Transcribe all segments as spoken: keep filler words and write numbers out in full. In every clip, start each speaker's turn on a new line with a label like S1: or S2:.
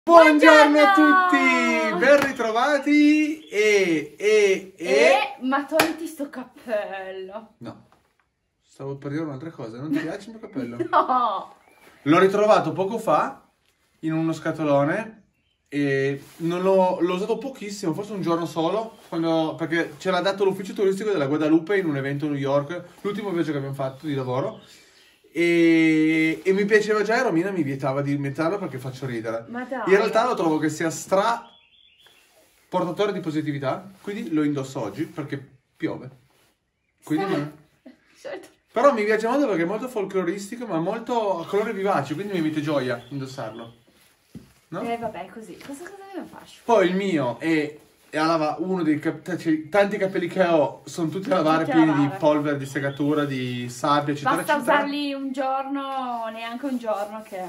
S1: Buongiorno a tutti, ben ritrovati e, e, e...
S2: e... ma togliti sto cappello.
S1: No, stavo per dire un'altra cosa, non ti piace il mio cappello?
S2: No!
S1: L'ho ritrovato poco fa in uno scatolone e non l'ho usato pochissimo, forse un giorno solo, quando, perché ce l'ha dato l'ufficio turistico della Guadalupe in un evento a New York, l'ultimo viaggio che abbiamo fatto di lavoro. E, e mi piaceva già e Romina mi vietava di metterlo perché faccio ridere.
S2: Ma dai.
S1: In realtà lo trovo che sia stra portatore di positività, quindi lo indosso oggi perché piove. Quindi non... Però mi piace molto perché è molto folcloristico ma molto a colori vivaci, quindi mi mette gioia indossarlo. No?
S2: Eh vabbè, così. Cosa, cosa ne faccio?
S1: Poi il mio è... E a lava, uno dei cap cioè, tanti capelli che ho sono tutti a lavare,
S2: tutti
S1: pieni
S2: a lavare.
S1: di polvere, di segatura, di sabbia, eccetera.
S2: Basta
S1: eccetera.
S2: usarli un giorno, neanche un giorno che...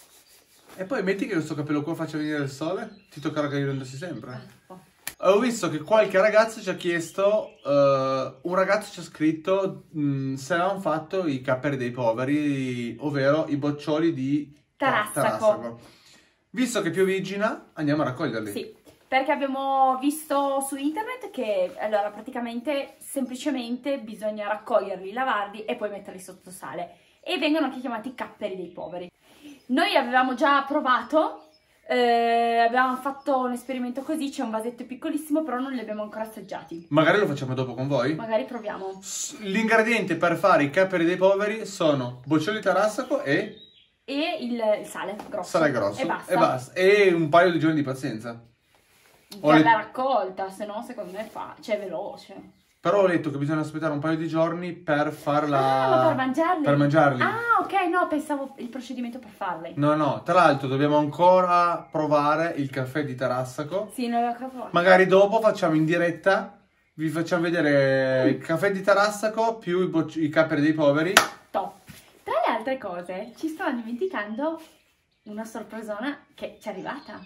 S1: E poi metti che questo capello qua faccia venire il sole, ti toccherà che io lo indossi sempre.
S2: Oh.
S1: Ho visto che qualche ragazzo ci ha chiesto, uh, un ragazzo ci ha scritto mh, se avevamo fatto i capperi dei poveri, ovvero i boccioli di
S2: Tarassaco.
S1: Tarassaco. Visto che piovigina, andiamo a raccoglierli.
S2: Sì. Perché abbiamo visto su internet che, allora, praticamente, semplicemente bisogna raccoglierli, lavarli e poi metterli sotto sale. E vengono anche chiamati capperi dei poveri. Noi avevamo già provato, eh, abbiamo fatto un esperimento così, c'è un vasetto piccolissimo, però non li abbiamo ancora assaggiati.
S1: Magari lo facciamo dopo con voi?
S2: Magari proviamo.
S1: L'ingrediente per fare i capperi dei poveri sono boccioli di tarassaco e...
S2: E il, il sale grosso.
S1: Sale grosso.
S2: E basta.
S1: E basta. E un paio di giorni di pazienza.
S2: Per
S1: le...
S2: la raccolta, se no secondo me fa, cioè è veloce.
S1: Però ho letto che bisogna aspettare un paio di giorni per farla...
S2: Ah, ma per mangiarli?
S1: Per mangiarli.
S2: Ah, ok, no, pensavo il procedimento per farli.
S1: No, no, tra l'altro dobbiamo ancora provare il caffè di Tarassaco.
S2: Sì, non l'ho provato.
S1: Magari dopo facciamo in diretta, vi facciamo vedere il caffè di Tarassaco più i, bocci... i capperi dei poveri.
S2: Top. Tra le altre cose, ci stavamo dimenticando una sorpresona che ci è arrivata.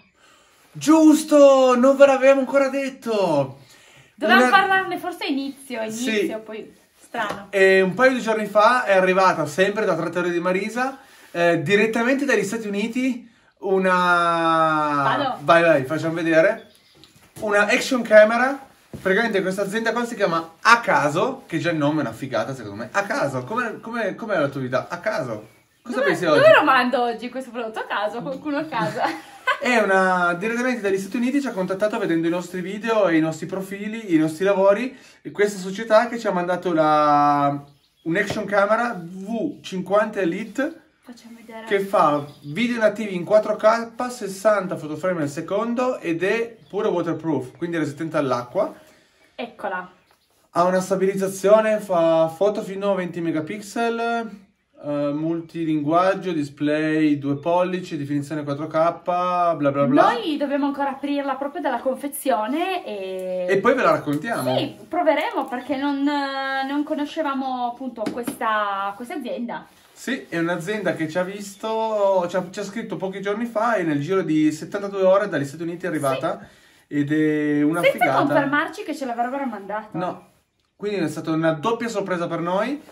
S1: Giusto, non ve l'avevamo ancora detto.
S2: Dovevamo
S1: Una...
S2: parlarne forse a inizio, inizio,
S1: sì.
S2: Poi strano.
S1: E un paio di giorni fa è arrivata sempre da Trattoria di Marisa, eh, direttamente dagli Stati Uniti, una...
S2: Vado.
S1: Vai, vai, facciamo vedere. Una action camera. Praticamente questa azienda qua si chiama A Caso, che già il nome è una figata secondo me. A Caso, come come com'è la tua vita? A Caso. Cosa
S2: dove,
S1: pensi oggi?
S2: Dove lo mando oggi questo prodotto? A caso, qualcuno a casa?
S1: È una, direttamente dagli Stati Uniti ci ha contattato vedendo i nostri video e i nostri profili, i nostri lavori, e questa società che ci ha mandato la, un action camera V cinquanta Elite.
S2: Facciamo vedere.
S1: Che fa video nativi in quattro K, sessanta fotoframe al secondo ed è pure waterproof, quindi resistente all'acqua.
S2: Eccola.
S1: Ha una stabilizzazione, fa foto fino a venti megapixel, Uh, multilinguaggio, display due pollici, definizione quattro K, bla bla bla.
S2: Noi dobbiamo ancora aprirla proprio dalla confezione e...
S1: E poi ve la raccontiamo.
S2: Sì, proveremo perché non, non conoscevamo appunto questa, questa azienda.
S1: Sì, è un'azienda che ci ha visto, ci ha, ci ha scritto pochi giorni fa e nel giro di settantadue ore dagli Stati Uniti è arrivata. Sì. Ed è una
S2: senza
S1: figata.
S2: Senza confermarci che ce l'avrebbero mandata.
S1: No, quindi è stata una doppia sorpresa per noi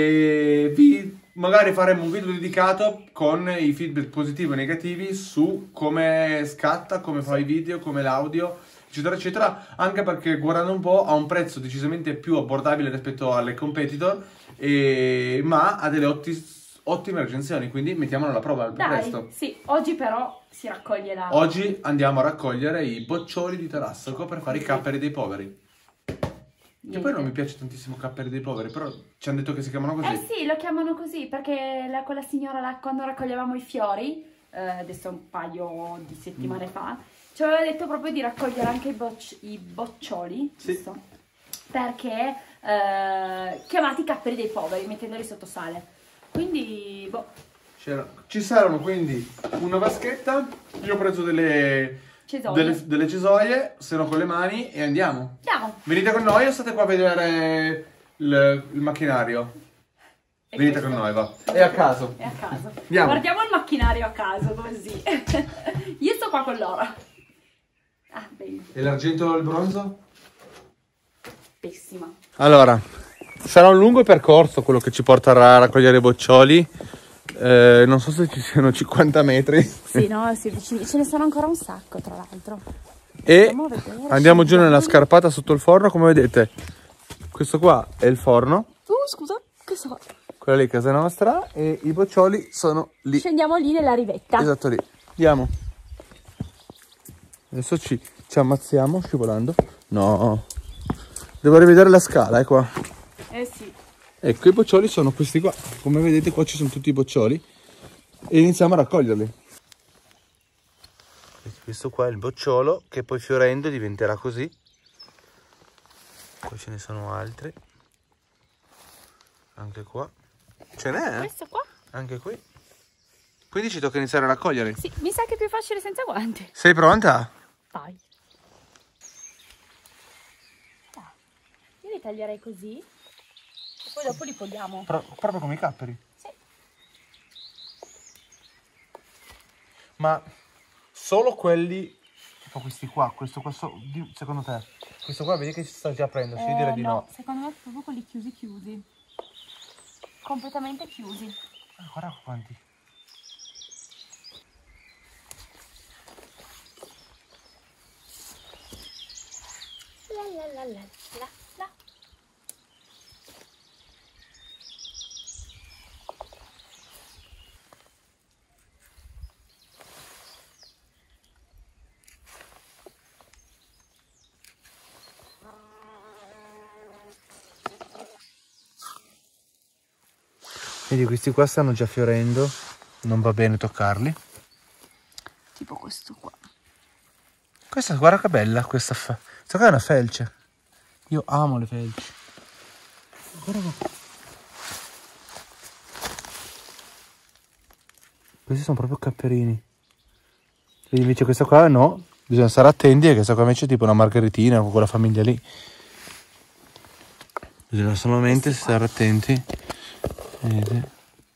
S1: e vi... magari faremo un video dedicato con i feedback positivi e negativi su come scatta, come fa i video, come l'audio, eccetera, eccetera. Anche perché guardando un po' ha un prezzo decisamente più abbordabile rispetto alle competitor, e... ma ha delle otti... ottime recensioni, quindi mettiamolo alla prova al più
S2: Dai,
S1: presto.
S2: Sì, oggi però si raccoglie la...
S1: Oggi andiamo a raccogliere i boccioli di Tarassaco per fare i capperi dei poveri. Che poi non mi piace tantissimo capperi dei poveri, però ci hanno detto che si chiamano così.
S2: Eh sì, lo chiamano così, perché la, quella signora là, quando raccoglievamo i fiori, eh, adesso un paio di settimane mm. fa, ci aveva detto proprio di raccogliere anche i, bocci, i boccioli, sì. Giusto? Perché eh, chiamati capperi dei poveri, mettendoli sotto sale. Quindi, boh.
S1: Ci saranno quindi una vaschetta, io ho preso delle...
S2: Cesoie.
S1: Delle, delle cesoie, se no con le mani, e andiamo.
S2: Andiamo.
S1: Venite con noi o state qua a vedere il, il macchinario? E venite questo? Con noi, va. È a caso.
S2: È a caso.
S1: Andiamo.
S2: Guardiamo il macchinario a caso, così. Io sto qua con l'oro. Ah, bene.
S1: E l'argento o il bronzo?
S2: Pessima.
S1: Allora, sarà un lungo percorso quello che ci porterà a raccogliere i boccioli. Eh, non so se ci siano cinquanta metri.
S2: Sì, no, sì, vicini. Ce ne sono ancora un sacco, tra l'altro.
S1: E andiamo giù nella scarpata sotto il forno, come vedete. Questo qua è il forno.
S2: Uh, scusa, questo qua.
S1: Quella lì è casa nostra e i boccioli sono lì.
S2: Scendiamo lì nella rivetta.
S1: Esatto lì. Andiamo. Adesso ci, ci ammazziamo scivolando. No. Devo rivedere la scala, è qua.
S2: Eh sì.
S1: Ecco, i boccioli sono questi qua. Come vedete qua ci sono tutti i boccioli. E iniziamo a raccoglierli. Questo qua è il bocciolo che poi fiorendo diventerà così. Poi ce ne sono altri. Anche qua. Ce n'è?
S2: Questo qua?
S1: Anche qui. Quindi ci tocca iniziare a raccoglierli.
S2: Sì, mi sa che è più facile senza guanti.
S1: Sei pronta?
S2: Vai. Io li taglierei così. E poi dopo li poliamo.
S1: Pro proprio come i capperi?
S2: Sì.
S1: Ma solo quelli, tipo questi qua, questo qua, so, secondo te? Questo qua vedi che si sta già aprendo, eh, io direi di no.
S2: no. Secondo me proprio quelli chiusi chiusi. Completamente chiusi.
S1: Ah, guarda quanti.
S2: La la la la la la.
S1: Vedi, questi qua stanno già fiorendo, non va bene toccarli.
S2: Tipo questo qua.
S1: Questa, guarda che bella questa, fa questa qua è una felce. Io amo le felci. Guarda qua. Questi sono proprio capperini. Vedi, invece questa qua no, bisogna stare attenti, perché questa qua invece è tipo una margheritina con quella famiglia lì. Bisogna solamente stare attenti. Vedete?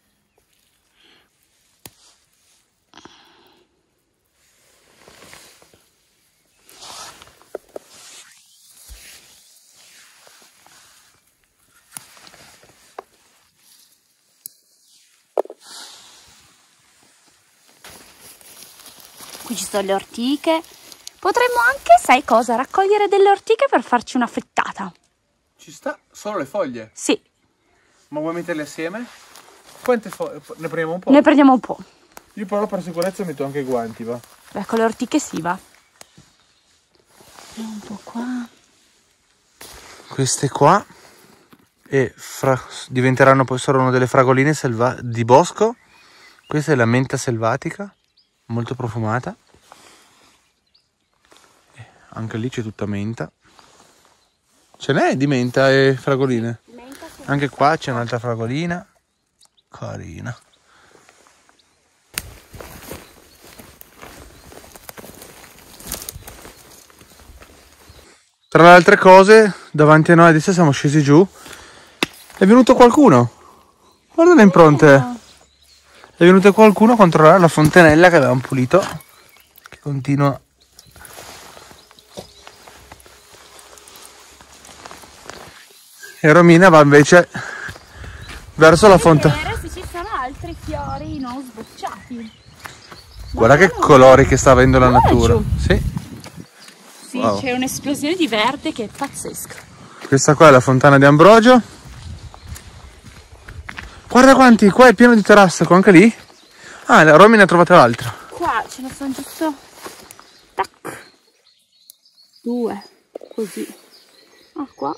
S2: Qui ci sono le ortiche. Potremmo anche, sai cosa, raccogliere delle ortiche per farci una frittata.
S1: Ci sta? Solo le foglie?
S2: Sì.
S1: Ma vuoi metterle assieme? Quante foglie? Ne prendiamo un po'?
S2: Ne prendiamo un po'.
S1: Io però per sicurezza metto anche i guanti, va?
S2: Beh, con le ortiche sì, va. Un po' qua.
S1: Queste qua. E diventeranno poi solo delle fragoline di bosco. Questa è la menta selvatica, molto profumata. Anche lì c'è tutta menta. Ce n'è di menta e fragoline?
S2: Menta, sì.
S1: Anche qua c'è un'altra fragolina. Carina. Tra le altre cose, davanti a noi adesso siamo scesi giù. È venuto qualcuno. Guarda le impronte. È venuto qualcuno a controllare la fontanella che avevamo pulito. Che continua. E Romina va invece verso la fontana.
S2: Se ci sono altri fiori non sbocciati.
S1: Guarda che colori che sta avendo la natura. Sì,
S2: sì,
S1: wow.
S2: C'è un'esplosione di verde che è pazzesca.
S1: Questa qua è la fontana di Ambrogio. Guarda quanti, qua è pieno di terrasse, anche lì. Ah, la Romy ne ha trovata l'altra.
S2: Qua ce ne sono giusto tac, due, così. Ah, qua.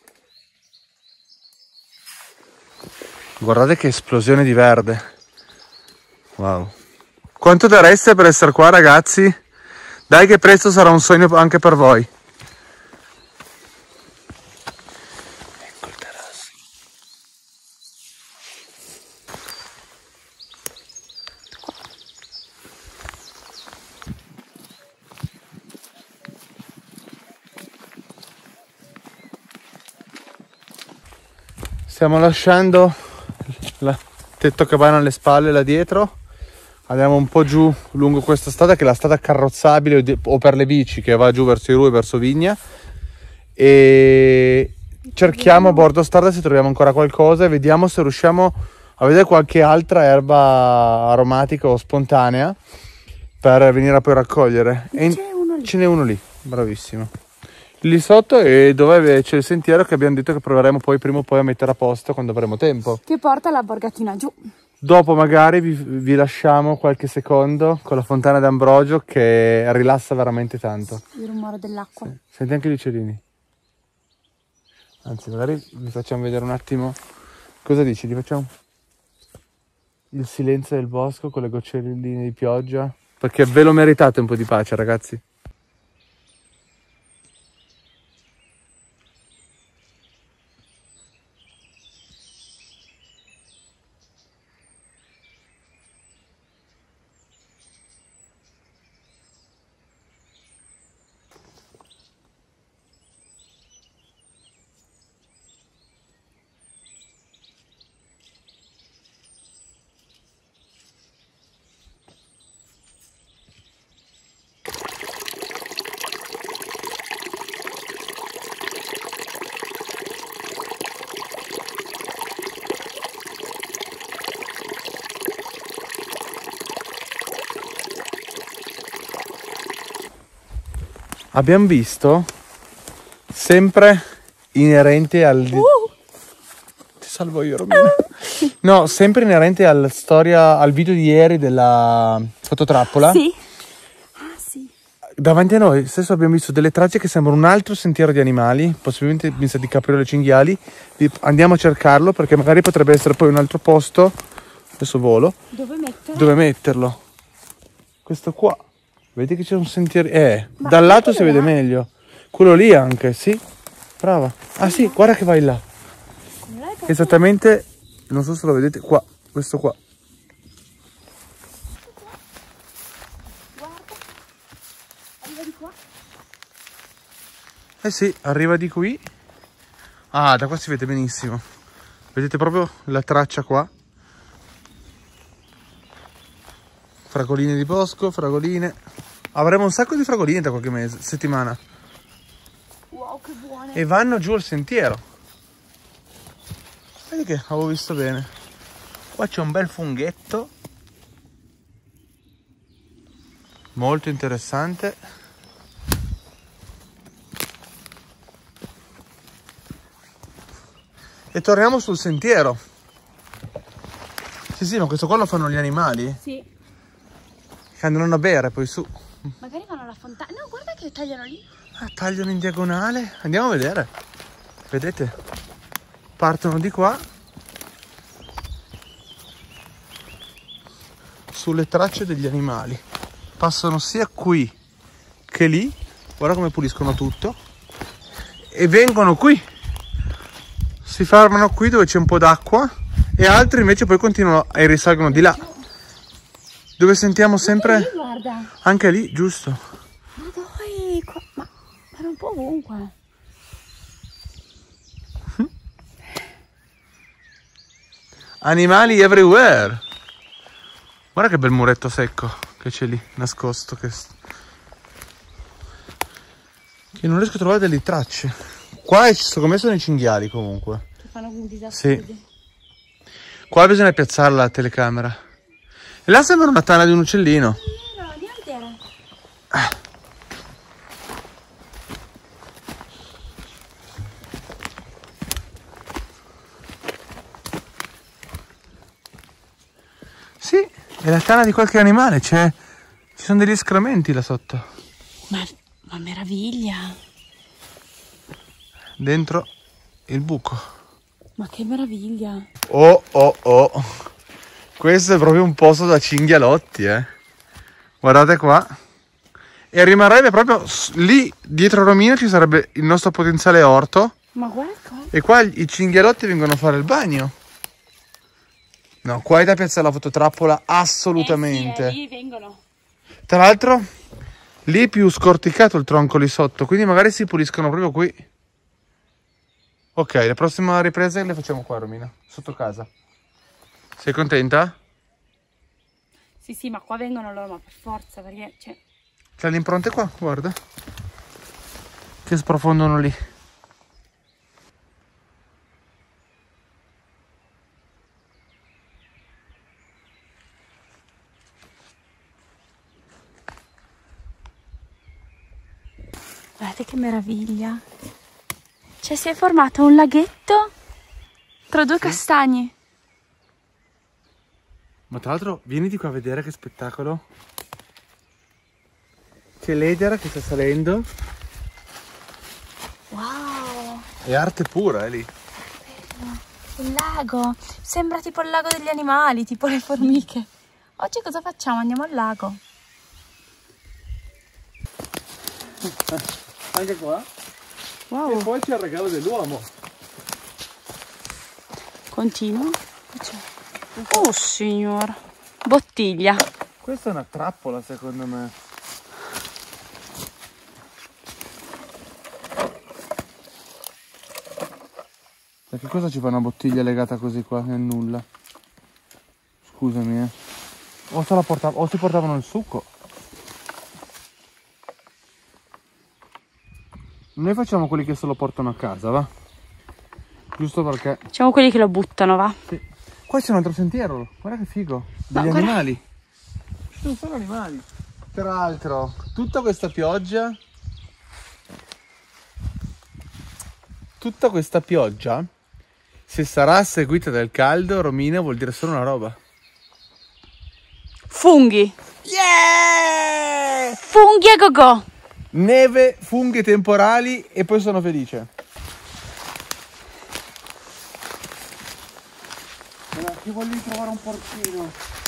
S1: Guardate che esplosione di verde. Wow. Quanto dareste per essere qua, ragazzi? Dai che presto sarà un sogno anche per voi. Ecco il terrazzo. Stiamo lasciando il tetto cabana alle spalle là dietro. Andiamo un po' giù lungo questa strada che è la strada carrozzabile o per le bici che va giù verso i Rui e verso Vigna, e cerchiamo a bordo strada se troviamo ancora qualcosa e vediamo se riusciamo a vedere qualche altra erba aromatica o spontanea per venire a poi raccogliere. E
S2: C'è uno lì.
S1: Ce n'è uno lì, bravissimo. Lì sotto e dove c'è il sentiero che abbiamo detto che proveremo poi prima o poi a mettere a posto quando avremo tempo.
S2: Che porta la borgatina giù.
S1: Dopo magari vi, vi lasciamo qualche secondo con la fontana d'Ambrogio che rilassa veramente tanto.
S2: Il rumore dell'acqua.
S1: Sì. Senti anche gli uccellini. Anzi, magari vi facciamo vedere un attimo. Cosa dici? Li facciamo? Il silenzio del bosco con le goccioline di pioggia. Perché ve lo meritate un po' di pace, ragazzi. Abbiamo visto sempre inerente al... Uh. Ti salvo io, Romina. Uh. No, sempre inerente alla storia, al video di ieri della fototrappola.
S2: Sì. Ah, sì.
S1: Davanti a noi stesso abbiamo visto delle tracce che sembrano un altro sentiero di animali, possibilmente mi sa di capriole cinghiali. Andiamo a cercarlo perché magari potrebbe essere poi un altro posto. Adesso volo.
S2: Dove metterlo?
S1: Dove metterlo? Questo qua. Vedi che c'è un sentiero. Eh, ma dal lato si vede là? Meglio. Quello lì anche, sì. Brava. Ah sì, guarda che vai là. Esattamente, non so se lo vedete, qua. Questo qua.
S2: Guarda. Arriva di qua.
S1: Eh sì, arriva di qui. Ah, da qua si vede benissimo. Vedete proprio la traccia qua. Fragoline di bosco, fragoline. Avremo un sacco di fragoline da qualche mese, settimana.
S2: Wow, che buone.
S1: E vanno giù al sentiero. Vedi che avevo visto bene. Qua c'è un bel funghetto. Molto interessante. E torniamo sul sentiero. Sì, sì, ma questo qua lo fanno gli animali?
S2: Sì.
S1: Che andranno a bere poi su.
S2: Magari vanno alla fontana. No, guarda che tagliano lì.
S1: Ah, tagliano in diagonale. Andiamo a vedere. Vedete? Partono di qua. Sulle tracce degli animali. Passano sia qui che lì. Guarda come puliscono tutto. E vengono qui. Si fermano qui dove c'è un po' d'acqua. E altri invece poi continuano e risalgono di là. Dove sentiamo sempre...
S2: Lì, guarda.
S1: Anche lì, giusto.
S2: Ma dai, qua... ma era un po' ovunque.
S1: Animali everywhere. Guarda che bel muretto secco che c'è lì, nascosto. Che... che non riesco a trovare delle tracce. Qua secondo me sono i cinghiali comunque.
S2: Che fanno un disastro.
S1: Sì. Qua bisogna piazzare la telecamera. E là sembra una tana di un uccellino.
S2: Sì, no, andiamo a vedere.
S1: Ah. Sì, è la tana di qualche animale, c'è... ci sono degli escrementi là sotto.
S2: Ma, ma meraviglia.
S1: Dentro il buco.
S2: Ma che meraviglia.
S1: Oh, oh, oh. Questo è proprio un posto da cinghialotti, eh. Guardate qua. E rimarrebbe proprio lì, dietro a Romina, ci sarebbe il nostro potenziale orto.
S2: Ma guarda qua.
S1: E qua i cinghialotti vengono a fare il bagno. No, qua è da piazzare la fototrappola assolutamente.
S2: Eh sì, eh, lì vengono.
S1: Tra l'altro, lì è più scorticato il tronco lì sotto, quindi magari si puliscono proprio qui. Ok, la prossima ripresa le facciamo qua, Romina, sotto casa. Sei contenta?
S2: Sì, sì, ma qua vengono loro, ma per forza, perché c'è...
S1: C'è le impronte qua, guarda. Che sprofondano lì.
S2: Guardate che meraviglia. Cioè si è formato un laghetto tra due castagni.
S1: Ma tra l'altro vieni di qua a vedere che spettacolo. C'è l'edera che sta salendo.
S2: Wow.
S1: È arte pura, è lì.
S2: Il lago. Sembra tipo il lago degli animali, tipo le formiche. Oggi cosa facciamo? Andiamo al lago.
S1: Anche qua.
S2: Wow.
S1: E poi c'è il regalo dell'uomo.
S2: Continua. Oh signor. Bottiglia.
S1: Questa è una trappola secondo me. Da che cosa ci fa una bottiglia legata così qua nel nulla? Scusami eh. O, se la portav- o si portavano il succo. Noi facciamo quelli che se lo portano a casa, va? Giusto perché...
S2: Facciamo quelli che lo buttano, va?
S1: Sì. Qua c'è un altro sentiero, guarda che figo. Degli
S2: guarda...
S1: animali. Ci sono solo animali. Tra l'altro, tutta questa pioggia... Tutta questa pioggia, se sarà seguita dal caldo, Romina, vuol dire solo una roba.
S2: Funghi.
S1: Yeah!
S2: Funghi a go-go.
S1: Neve, funghi temporali e poi sono felice. Allora, che voglio trovare un porcino.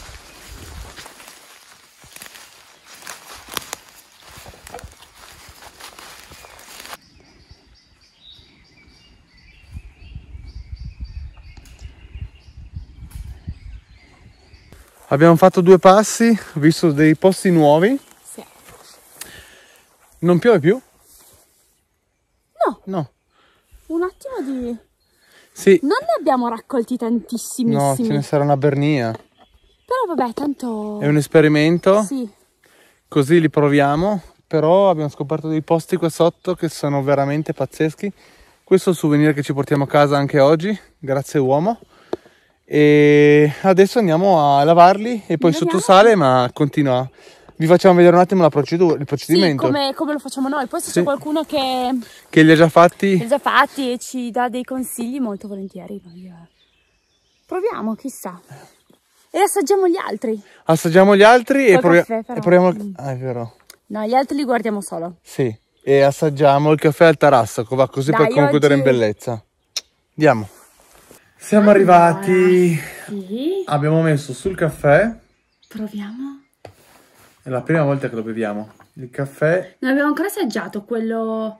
S1: Abbiamo fatto due passi, visto dei posti nuovi.
S2: Sì.
S1: Non piove più?
S2: No.
S1: No.
S2: Un attimo di...
S1: Sì.
S2: Non ne abbiamo raccolti tantissimissimi.
S1: No, ce ne sarà una bernia.
S2: Però vabbè, tanto...
S1: È un esperimento.
S2: Sì.
S1: Così li proviamo. Però abbiamo scoperto dei posti qua sotto che sono veramente pazzeschi. Questo è il souvenir che ci portiamo a casa anche oggi. Grazie uomo. E adesso andiamo a lavarli e poi
S2: Andiamo.
S1: sottosale, ma continua. Vi facciamo vedere un attimo la procedura, il procedimento.
S2: Sì, come, come lo facciamo noi. Poi se
S1: Sì.
S2: c'è qualcuno che
S1: Che li ha già fatti.
S2: li ha già fatti e ci dà dei consigli, molto volentieri. Noi, eh, proviamo, chissà. E assaggiamo gli altri.
S1: Assaggiamo gli altri e,
S2: Col
S1: provi-
S2: caffè, però.
S1: e proviamo.
S2: Mm.
S1: Ah, è vero.
S2: No, gli altri li guardiamo solo.
S1: Sì. E assaggiamo il caffè al Tarassaco, va così
S2: Dai,
S1: per concludere
S2: oggi-
S1: in bellezza. Andiamo. Siamo arrivati.
S2: Sì.
S1: Abbiamo messo sul caffè.
S2: Proviamo.
S1: È la prima volta che lo beviamo. Il caffè
S2: Non abbiamo ancora assaggiato quello...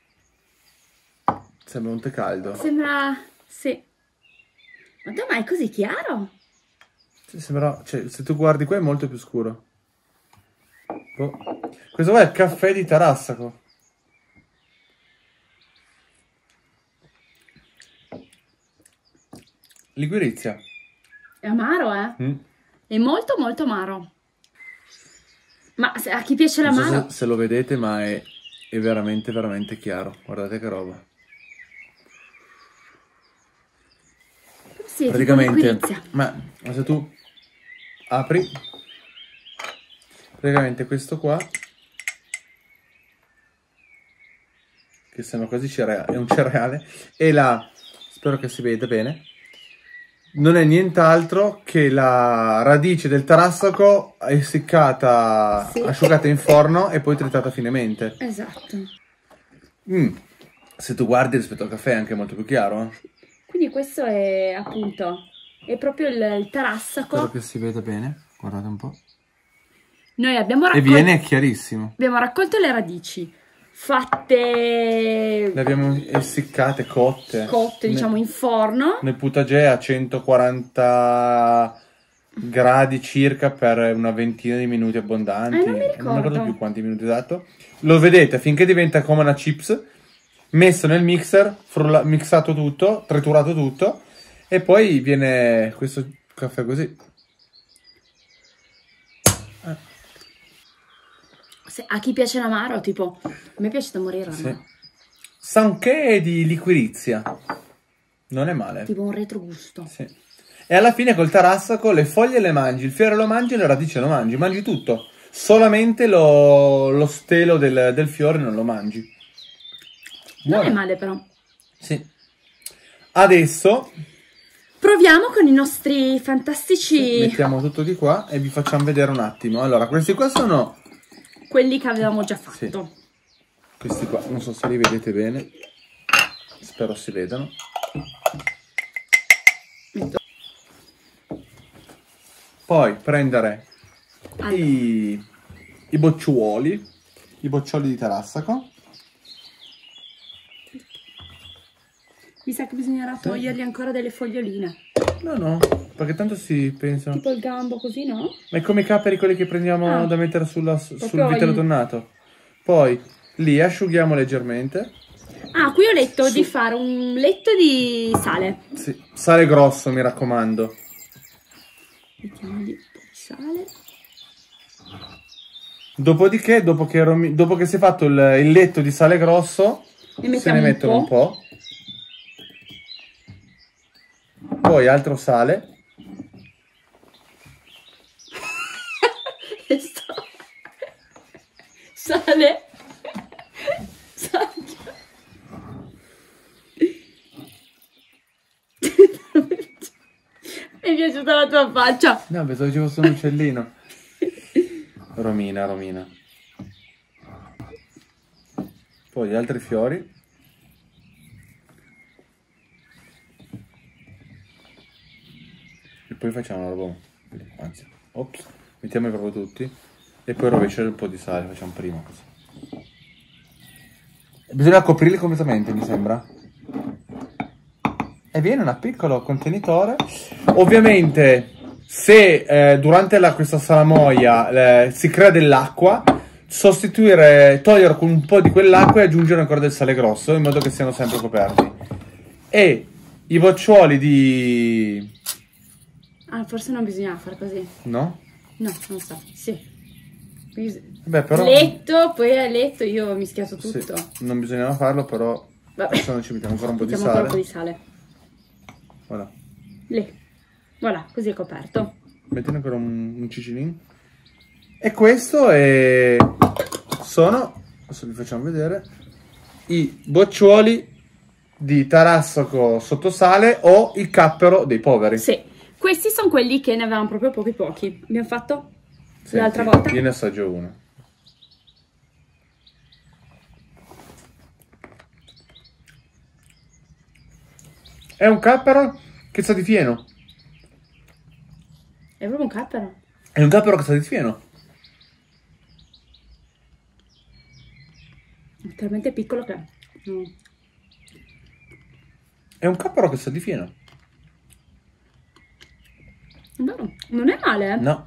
S1: sembra un tè caldo.
S2: Sembra... Sì. Ma ma è così chiaro?
S1: Sì, sembra, cioè, se tu guardi qua è molto più scuro. Oh. Questo qua è il caffè di Tarassaco. Ligurizia.
S2: È amaro, eh?
S1: Mm.
S2: È molto molto amaro. Ma se- a chi piace
S1: Non so
S2: l'amaro...
S1: se, se lo vedete, ma è, è veramente veramente chiaro. Guardate che roba.
S2: Sì, è tipo
S1: Praticamente,
S2: liquirizia.
S1: ma, ma se tu apri, praticamente questo qua, che sembra quasi cereale, è un cereale, e la, spero che si veda bene, non è nient'altro che la radice del tarassaco essiccata,
S2: Sì.
S1: asciugata in forno e poi tritata finemente.
S2: Esatto.
S1: Mm. Se tu guardi rispetto al caffè è anche molto più chiaro. Eh?
S2: Quindi questo è appunto, è proprio il, il tarassaco.
S1: Spero che si veda bene, guardate un po'.
S2: Noi abbiamo
S1: E
S2: raccolto,
S1: viene chiarissimo.
S2: abbiamo raccolto le radici, fatte
S1: Le abbiamo essiccate, cotte.
S2: cotte, diciamo, in forno.
S1: Nel potager a centoquaranta gradi circa per una ventina di minuti abbondanti.
S2: Eh, non mi ricordo.
S1: Non ricordo più quanti minuti esatto. Lo vedete finché diventa come una chips, messo nel mixer, frulla- mixato tutto, triturato tutto e poi viene questo caffè così. Eh.
S2: Se, a chi piace l'amaro, tipo, a me piace da morire,
S1: Sì.
S2: no?
S1: Sanché di liquirizia. Non è male.
S2: Tipo un retrogusto.
S1: Sì. E alla fine col tarassaco le foglie le mangi, il fiore lo mangi e le radici lo mangi. Mangi tutto. Solamente lo, lo stelo del, del fiore non lo mangi.
S2: Non è male però.
S1: Sì. Adesso
S2: proviamo con i nostri fantastici...
S1: mettiamo tutto di qua e vi facciamo vedere un attimo. Allora, questi qua sono...
S2: quelli che avevamo già fatto.
S1: Sì. Questi qua, non so se li vedete bene. Spero si vedano.
S2: Metto.
S1: Poi prendere
S2: Allora.
S1: i, i bocciuoli, i boccioli di Tarassaco.
S2: Mi sa che bisognerà
S1: Sì.
S2: togliergli ancora delle foglioline.
S1: No, no, perché tanto si pensa...
S2: Tipo il gambo così, no?
S1: Ma è come i capperi quelli che prendiamo
S2: Ah.
S1: da mettere sulla, sul
S2: Proprio
S1: vitello
S2: in-
S1: tonnato. Poi li asciughiamo leggermente.
S2: Ah, qui ho letto
S1: Su-
S2: di fare un letto di sale.
S1: Sì, sale grosso, mi raccomando.
S2: Mettiamogli un po' di sale.
S1: Dopodiché, dopo che, Romi- dopo che si è fatto il, il letto di sale grosso,
S2: Ne
S1: se
S2: mettiamo
S1: ne
S2: un
S1: mettono
S2: po'.
S1: un po'. Poi altro sale.
S2: E sto- Sale. Sale. Mi è piaciuta la tua faccia.
S1: No, pensavo ci fosse un uccellino. Romina, Romina. Poi altri fiori. E poi facciamo una roba. Anzi, ops, mettiamo proprio tutti. E poi rovesciare un po' di sale, facciamo prima così. Bisogna coprirli completamente, mi sembra. E viene un piccolo contenitore. Ovviamente, se eh, durante la, questa salamoia eh, si crea dell'acqua, sostituire, togliere con un po' di quell'acqua e aggiungere ancora del sale grosso, in modo che siano sempre coperti. E i boccioli di...
S2: Ah, forse non bisogna fare così.
S1: No?
S2: No, non so. Sì. Bis-
S1: Beh, però...
S2: Letto, poi a letto io ho mischiato
S1: Sì,
S2: tutto.
S1: non bisognava farlo, però...
S2: Vabbè.
S1: Adesso noi ci mettiamo ancora un po' di
S2: Mettiamo ancora un po'
S1: sale.
S2: di sale.
S1: Voilà.
S2: Lì. Voilà, così è coperto.
S1: Mettine ancora un, un cicinin. E questo è... sono... adesso vi facciamo vedere. I boccioli di Tarassaco sottosale o il cappero dei poveri.
S2: Sì. Questi sono quelli che ne avevamo proprio pochi pochi. Abbiamo fatto
S1: Senti,
S2: l'altra volta.
S1: io ne assaggio uno. È un cappero che sa di fieno.
S2: È proprio un cappero.
S1: È un cappero che sa di fieno.
S2: È talmente piccolo che... Mm.
S1: È un cappero che sa di fieno.
S2: È vero. Non è male, eh?
S1: No.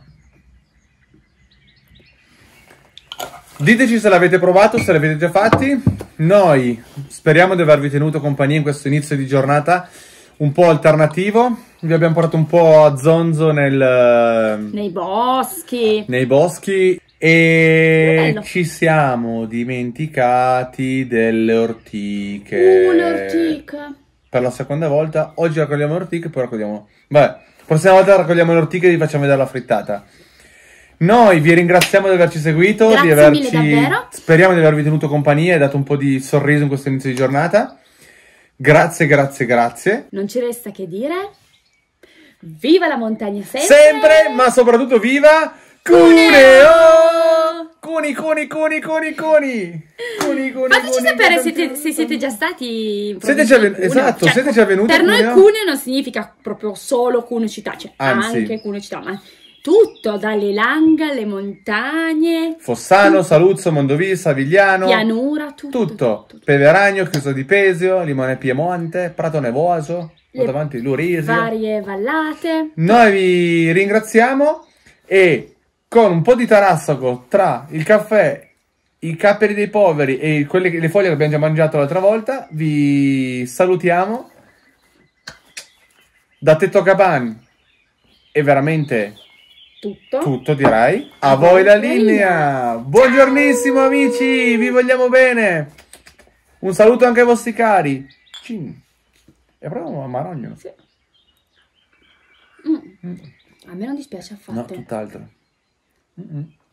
S1: Diteci se l'avete provato, se l'avete già fatti. Noi speriamo di avervi tenuto compagnia in questo inizio di giornata un po' alternativo. Vi abbiamo portato un po' a zonzo nel,
S2: Nei boschi.
S1: nei boschi e
S2: Bello.
S1: ci siamo dimenticati delle ortiche.
S2: Uh, le ortiche.
S1: Per la seconda volta. Oggi raccogliamo le ortiche e poi raccogliamo... Vabbè, prossima volta raccogliamo le ortiche e vi facciamo vedere la frittata. Noi vi ringraziamo di averci seguito,
S2: Grazie
S1: di averci...
S2: mille, davvero.
S1: Speriamo di avervi tenuto compagnia e dato un po' di sorriso in questo inizio di giornata. Grazie, grazie, grazie.
S2: Non ci resta che dire... Viva la montagna sempre!
S1: Sempre, ma soprattutto viva Cuneo! Cuni, cuni, cuni, cuni, cuni! Cuni, cuni,
S2: Fateci
S1: cuni,
S2: sapere
S1: cuni,
S2: siete-
S1: cuni,
S2: se siete già stati in
S1: Siete
S2: provincia
S1: già
S2: di
S1: ven-
S2: Cuneo.
S1: esatto, siete già venuti
S2: Per
S1: a
S2: noi
S1: Cuneo?
S2: Cuneo non significa proprio solo Cuneo città, cioè
S1: Anzi.
S2: anche Cuneo città, ma tutto, dalle Langhe alle montagne,
S1: Fossano, Saluzzo, Mondovì, Savigliano.
S2: pianura, tutto.
S1: Tutto. Peveragno, Chiuso di Pesio, Limone Piemonte, Prato Nevoso,
S2: Le
S1: davanti Lurisio.
S2: Varie vallate.
S1: Noi vi ringraziamo e con un po' di Tarassaco tra il caffè, i capperi dei poveri e quelle che- le foglie che abbiamo già mangiato l'altra volta, vi salutiamo da Tetto Capan e veramente
S2: Tutto.
S1: tutto, direi. A voi la linea. Buongiornissimo amici, vi vogliamo bene. Un saluto anche ai vostri cari. Cin. E proprio a Marogno.
S2: Sì. Mm. A me non dispiace affatto.
S1: No, tutt'altro. Mm-mm.